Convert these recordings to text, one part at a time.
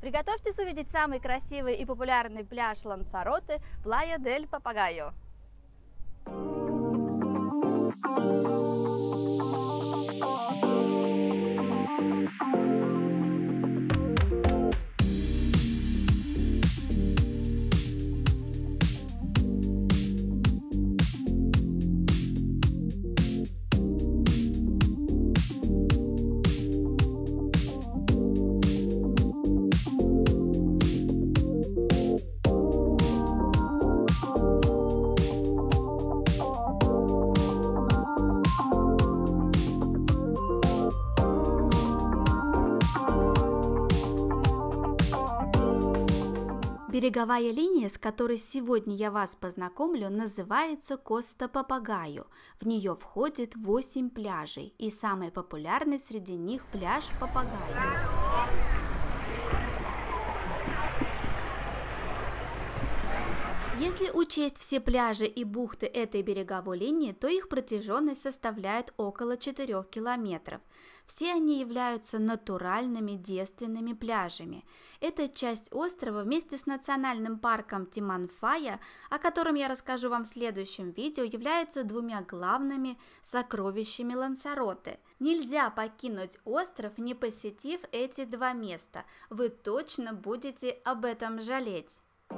Приготовьтесь увидеть самый красивый и популярный пляж Лансароте – Плая дель Папагайо. Береговая линия, с которой сегодня я вас познакомлю, называется Коста Папагайо. В нее входит 8 пляжей, и самый популярный среди них пляж Папагайо. Если учесть все пляжи и бухты этой береговой линии, то их протяженность составляет около 4 километров. Все они являются натуральными девственными пляжами. Эта часть острова вместе с национальным парком Тиманфая, о котором я расскажу вам в следующем видео, являются двумя главными сокровищами Лансароте. Нельзя покинуть остров, не посетив эти два места. Вы точно будете об этом жалеть.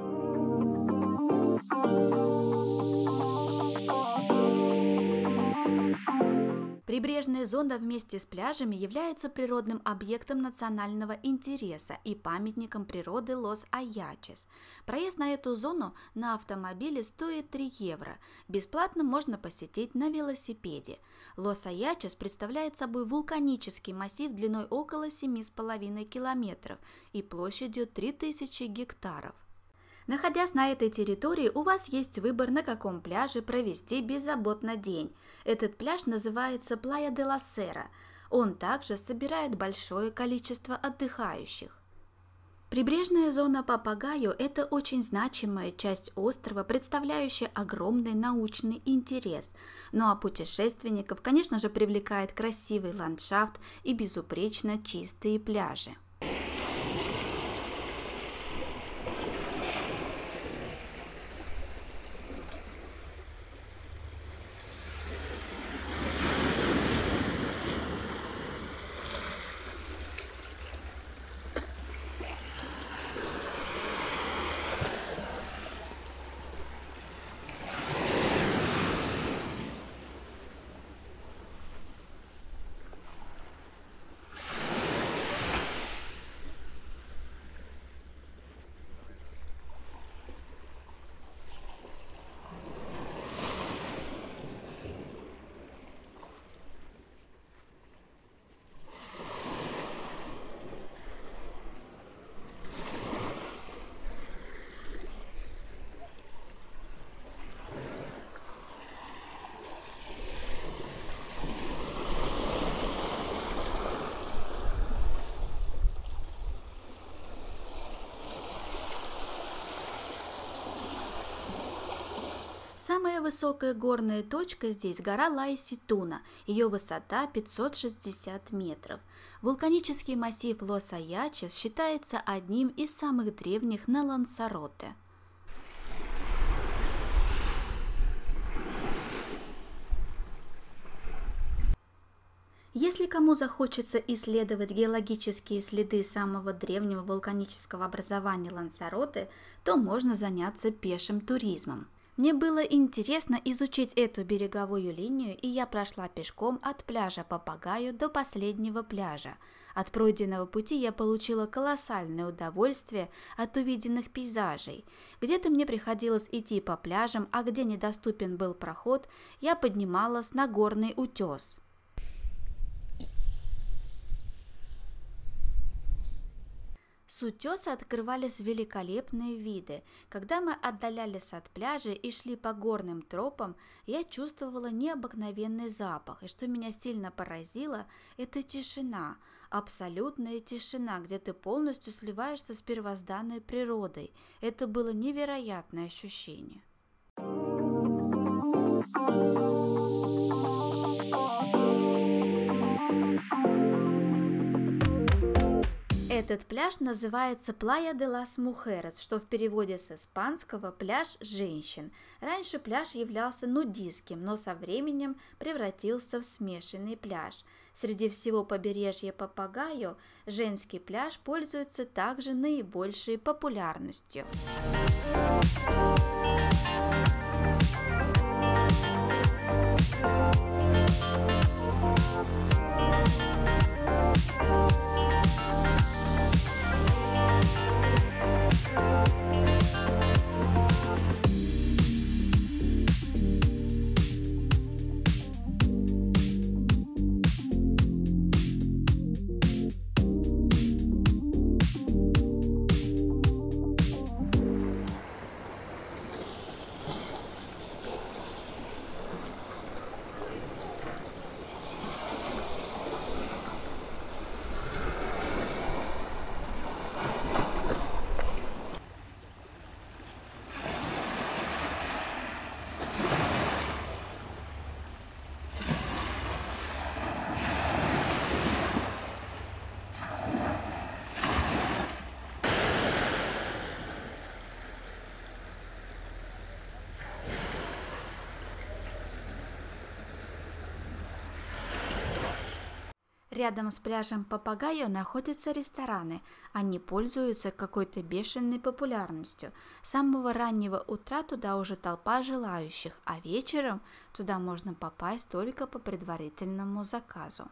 Прибрежная зона вместе с пляжами является природным объектом национального интереса и памятником природы Лос-Аячес. Проезд на эту зону на автомобиле стоит 3 евро. Бесплатно можно посетить на велосипеде. Лос-Аячес представляет собой вулканический массив длиной около 7,5 километров и площадью 3000 гектаров. Находясь на этой территории, у вас есть выбор, на каком пляже провести беззаботно день. Этот пляж называется Плая де ла Сера. Он также собирает большое количество отдыхающих. Прибрежная зона Папагайо – это очень значимая часть острова, представляющая огромный научный интерес. Ну а путешественников, конечно же, привлекает красивый ландшафт и безупречно чистые пляжи. Самая высокая горная точка здесь – гора Лаиситуна, ее высота 560 метров. Вулканический массив Лос-Аячес считается одним из самых древних на Лансароте. Если кому захочется исследовать геологические следы самого древнего вулканического образования Лансароте, то можно заняться пешим туризмом. Мне было интересно изучить эту береговую линию, и я прошла пешком от пляжа Папагайо до последнего пляжа. От пройденного пути я получила колоссальное удовольствие от увиденных пейзажей. Где-то мне приходилось идти по пляжам, а где недоступен был проход, я поднималась на горный утес. С утеса открывались великолепные виды. Когда мы отдалялись от пляжа и шли по горным тропам, я чувствовала необыкновенный запах. И что меня сильно поразило, это тишина, абсолютная тишина, где ты полностью сливаешься с первозданной природой. Это было невероятное ощущение. Этот пляж называется Playa de las Mujeres, что в переводе с испанского «пляж женщин». Раньше пляж являлся нудистским, но со временем превратился в смешанный пляж. Среди всего побережья Папагайо женский пляж пользуется также наибольшей популярностью. Рядом с пляжем Папагайо находятся рестораны. Они пользуются какой-то бешеной популярностью. С самого раннего утра туда уже толпа желающих, а вечером туда можно попасть только по предварительному заказу.